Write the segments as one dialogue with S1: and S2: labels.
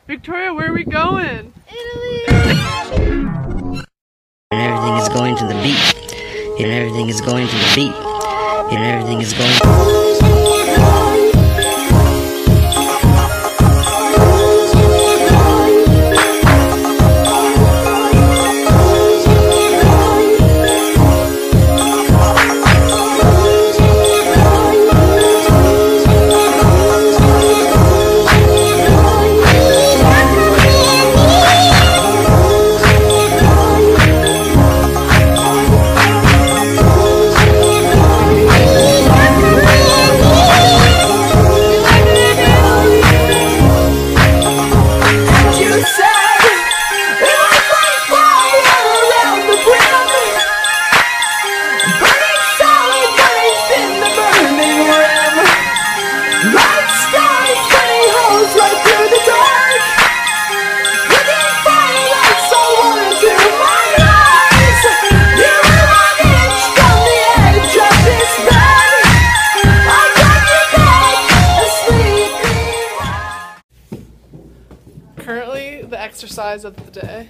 S1: Victoria, where are we going?
S2: Italy!
S3: And everything is going to the beat. And everything is going to the beat. And everything is going to...
S1: Currently, the exercise of the day.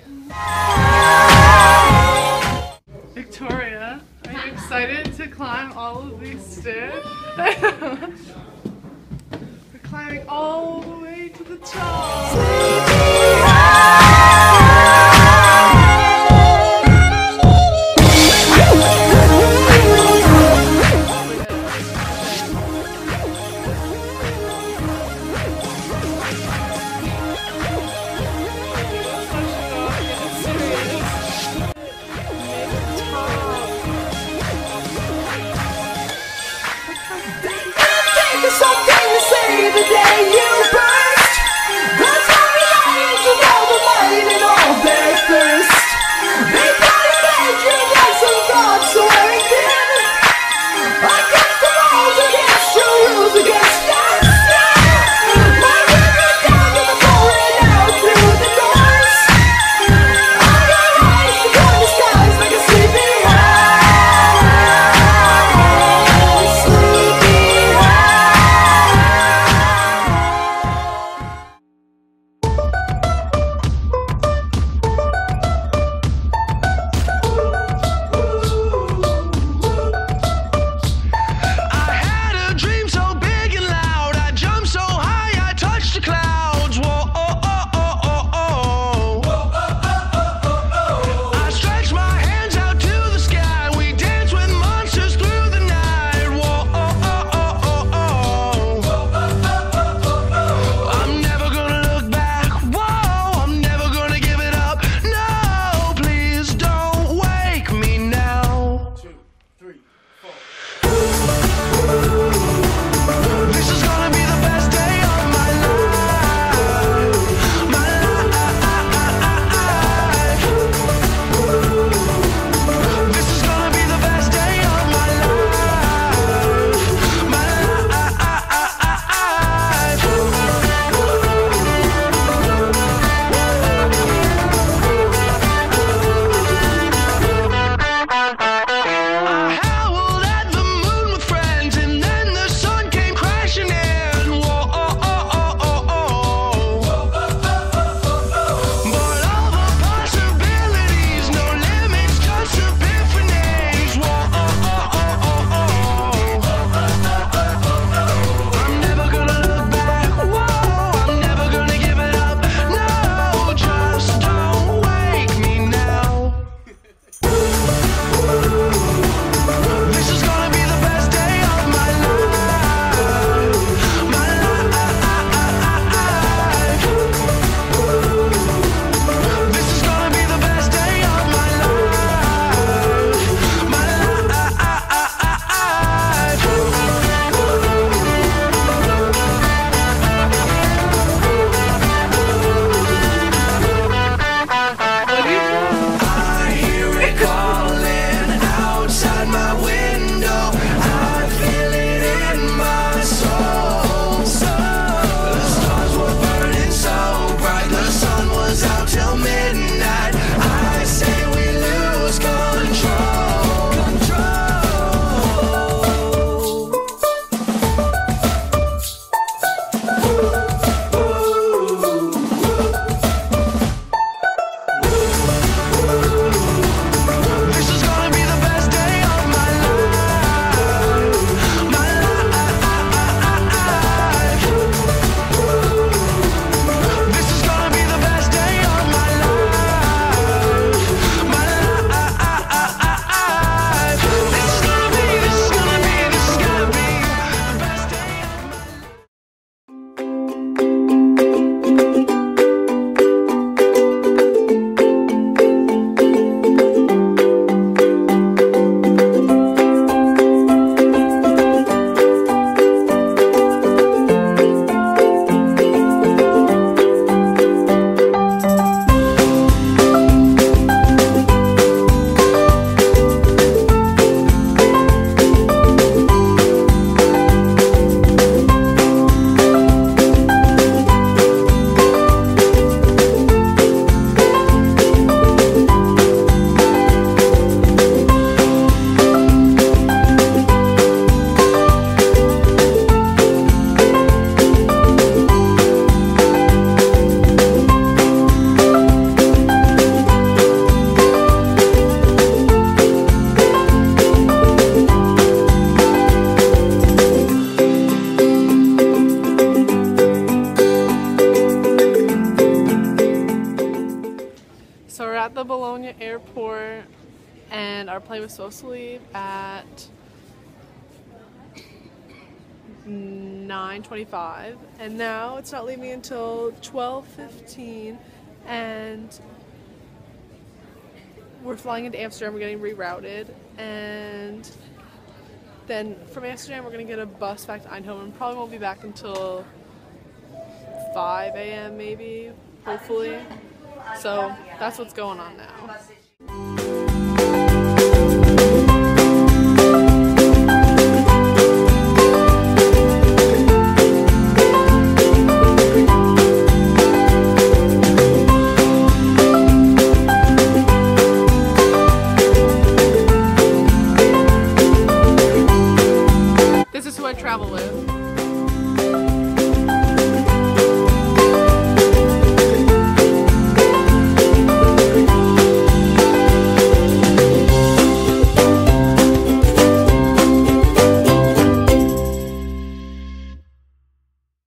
S1: Victoria, are you excited to climb all of these stairs? We're climbing all the way to the top.
S4: Something to say the day you burst.
S1: our plane was supposed to leave at 9:25, and now it's not leaving until 12:15, and we're flying into Amsterdam. We're getting rerouted, and then from Amsterdam we're going to get a bus back to Eindhoven. Probably won't be back until 5 a.m. maybe, hopefully. So that's what's going on now.